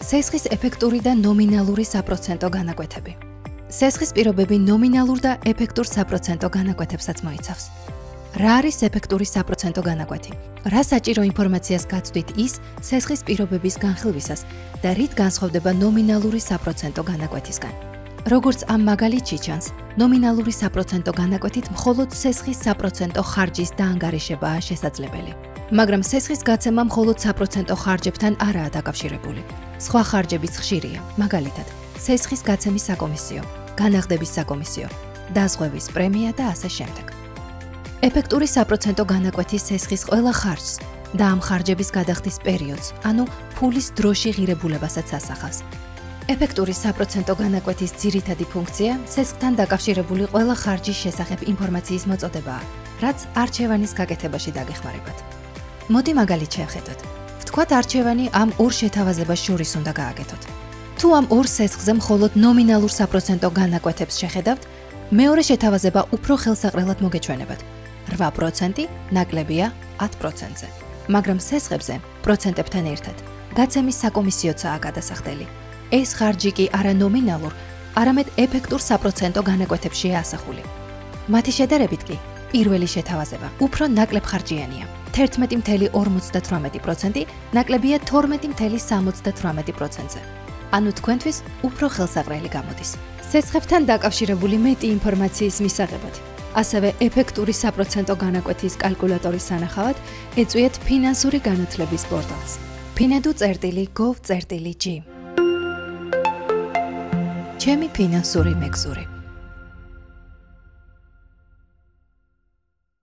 სესხის ეფექტური და ნომინალური საპროცენტო განაკვეთები. სესხის პირობები ნომინალურ და ეფექტურ საპროცენტო განაკვეთებსაც მოიცავს. რა არის ეფექტური საპროცენტო განაკვეთი? რა საჭირო ინფორმაციას გაცვდით ის სესხის პირობების განხილვისას და რით განსხვავდება ნომინალური საპროცენტო განაკვეთისგან? როგორც ამ მაგალითში ჩანს, ნომინალური საპროცენტო განაკვეთით მხოლოდ სესხის საპროცენტო ხარჯის დაანგარიშებაა შესაძლებელი. მაგრამ სესხის გაცემა მხოლოდ საპროცენტო ხარჯებთან არაა დაკავშირებული. სხვა ხარჯებიც ხშირია, მაგალითად, სესხის გაცემის საკომისიო, განახდების საკომისიო, დაზღვევის პრემია და ასე შემდეგ. ეფექტური საპროცენტო განაკვეთის სესხის ყველა ხარჯს და ამ ხარჯების გადახდის პერიოდს, ანუ ფულის დროში ღირებულებასაც ასახავს. ეფექტური საპროცენტო განაკვეთის ძირითადი ფუნქცია სესხთან დაკავშირებული ყველა ხარჯის შესახებ ინფორმაციის მოწოდებაა, რაც არჩევანის გაკეთებაში დაგეხმარებათ. მოდი მაგალით შევხედოთ. ვთქვათ, არჩევანი ამ ორ შეთავაზებას შორის უნდა გააკეთოთ. თუ ამ ორ სესხზე მხოლოდ ნომინალურ საპროცენტო განაკვეთებს შეხედავთ, მეორე შეთავაზება უფრო ხელსაყრელად მოგეჩვენებათ. 8% ნაკლებია 10%-ზე. მაგრამ სესხებზე პროცენტებთან ერთად გაცემის საკომისიოცაა გადასახდელი. ეს ხარჯი კი არა ნომინალურ, არამედ ეფექტურ საპროცენტო განაკვეთებშია ასახული. მათი შედარებით კი პირველი შეთავაზება უფრო ნაკლებ ხარჯიანია. 11.58% ნაკლებია 12.78%-ზე. ანუ თქვენთვის უფრო ხელსაყრელი გამოდის. სესხებთან დაკავშირებული მეტი ინფორმაციის მისაღებად, ასევე ეფექტური საპროცენტო განაკვეთის კალკულატორის სანახავად ეწვიეთ ფინანსური განათლების პორტალს finedu.gov.g. ჩემი ფინანსური მეგზური.